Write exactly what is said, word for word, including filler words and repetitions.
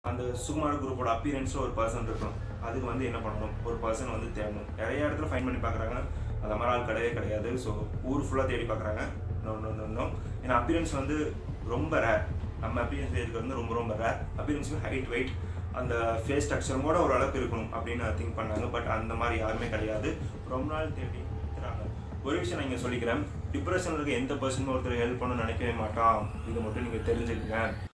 அந்த சுகுமார் குரூப்போட அப்பியரன்ஸில் ஒரு பர்சன் இருக்கணும். அதுக்கு வந்து என்ன பண்ணணும், ஒரு பர்சன் வந்து தேடணும். நிறைய இடத்துல ஃபைன் பண்ணி பார்க்குறாங்க, அந்த மாதிரி ஆள் கிடையவே கிடையாது. ஸோ ஊர் ஃபுல்லாக தேடி பார்க்குறாங்க. நோ நோ நோ நோ ஏன்னா அப்பியரன்ஸ் வந்து ரொம்ப ரேர். நம்ம அப்பியரன்ஸ் இருக்கிறது வந்து ரொம்ப ரொம்ப ரேர். அப்பியரன்ஸுக்கு ஹைட் வெயிட் அந்த ஃபேஸ் ஸ்ட்ரக்சரும் கூட ஒரு அளவுக்கு இருக்கணும் அப்படின்னு திங்க் பண்ணாங்க. பட் அந்த மாதிரி யாருமே கிடையாது. ரொம்ப நாள் தேடி இருக்கிறாங்க. ஒரு விஷயம் நான் இங்கே சொல்லிக்கிறேன், டிப்ரெஷனில் இருக்க எந்த பர்சனும் ஒருத்தர் ஹெல்ப் பண்ணணும்னு நினைக்கவே மாட்டான். இதை மட்டும் நீங்கள் தெரிஞ்சுக்கங்க.